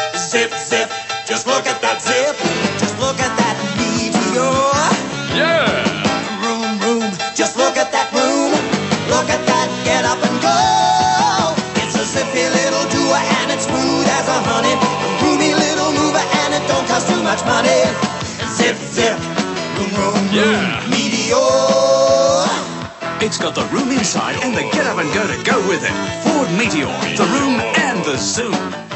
Zip, zip, just look at that zip. Just look at that meteor. Yeah! Room, room, just look at that room. Look at that, get up and go. It's a zippy little doer and it's smooth as a honey. A roomy little mover and it don't cost too much money. Zip, zip, room, room, room, Yeah. meteor. It's got the room inside and the get up and go to go with it. Ford Meteor, the room and the zoom.